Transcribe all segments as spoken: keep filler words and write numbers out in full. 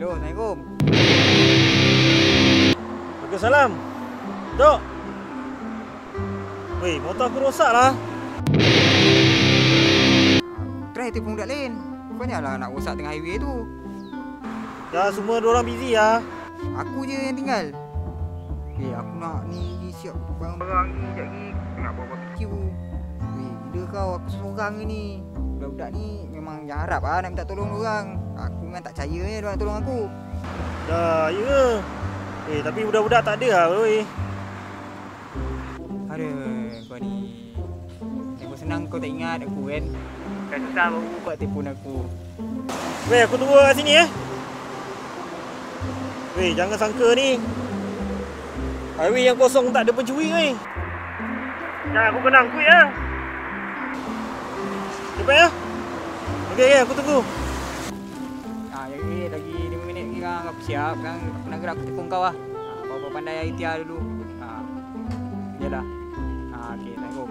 Aduh, Assalamualaikum. Waalaikumsalam. Dok. Weh, motor aku rosak lah. Try telefon budak lain. Bukannya lah nak rosak tengah highway tu. Dah semua diorang busy lah. Aku je yang tinggal. Eh, aku nak ni siap barang-barang ni sekejap lagi. Aku nak bawa barbecue. Weh, gila kau, aku seorang ni. Budak-budak ni memang jangan harap lah nak minta tolong orang. Aku memang tak percaya ni dia nak tolong aku. Dah, ya ke? Eh, tapi budak-budak tak ada lah, weh. Aduh, kau ni. Aku senang kau tak ingat aku kan. Kan susah baru buat telefon aku. Weh, aku tunggu kat sini eh. Weh, jangan sangka ni highway yang kosong tak ada pencuri weh. Jangan aku kenang kuih ya. Cepat ya. Okey, okay, aku tunggu. Ah, jadi lagi lima minit lagi kan aku siap kan. Aku nak gerak aku telefon kau lah. Ah, bawa pandai ikhtiar dulu. Ah. Yalah. Ah, okey, Assalamualaikum.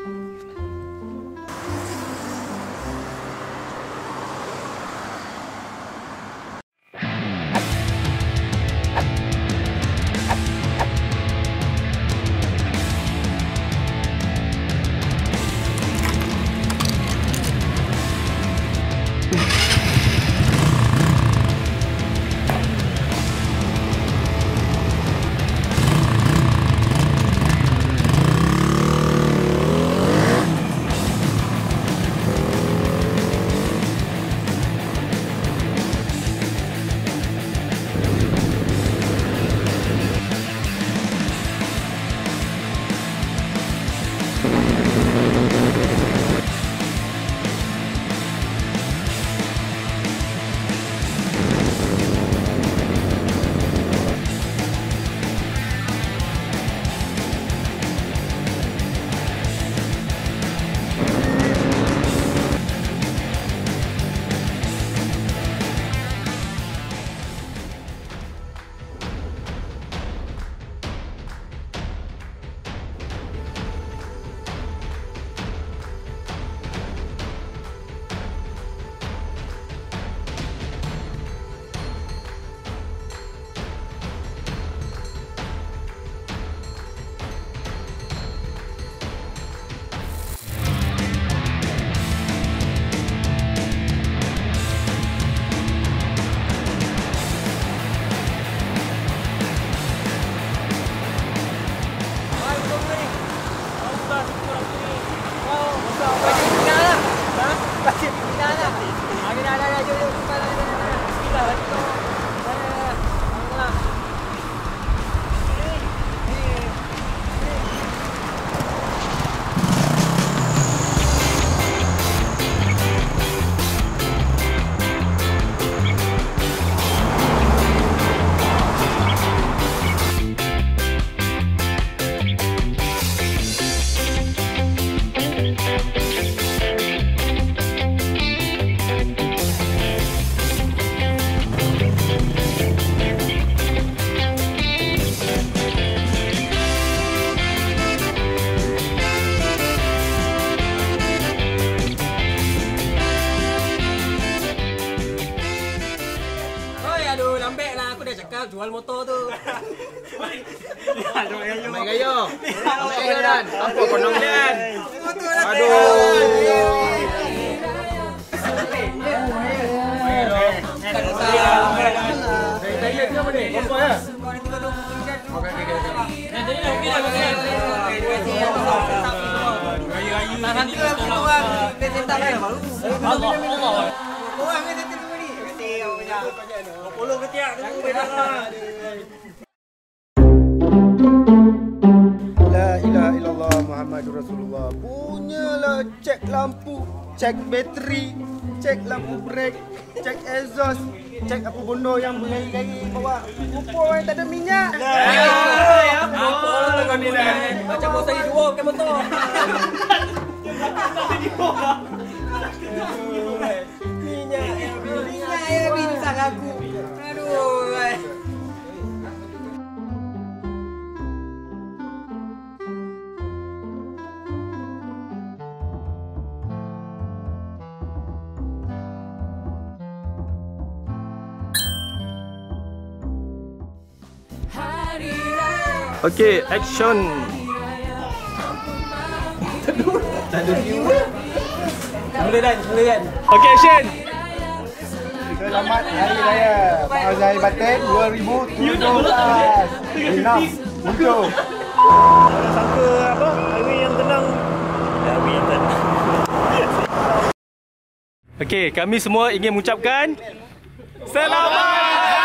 Jual motor tu. Main gayo. Main gayo dan. Apa konong dan? Aduh. Saya dia apa ni? Apa ya? Okey okey okey. Nah, jadi dah okey dah okey. Gayu-gayu. Tahan dulu orang. Dia tetap kan baru. Allah Allah. Orang ni tetap ni. Ketiak punya. dua puluh ketiak tu benar. La ilaha illallah Muhammadur Rasulullah. Punyalah cek lampu, cek bateri, cek lampu brek, cek exhaust, cek apa benda yang bergari-gari bawa kupur yang tak ada minyak. Apa kau ni dah? Macam motor ni dua pakai motor. Minyak, minyak yang bintang aku. Aduh. Okay, action. Boleh dan, boleh dan. Okay, action. Selamat Hari Raya Mahal Zahir Batin dua ribu tujuh belas. Enam, tujuh. Orang sangka apa? Highway yang tenang. Ya, highway yang tenang. Okay, kami semua ingin mengucapkan selamat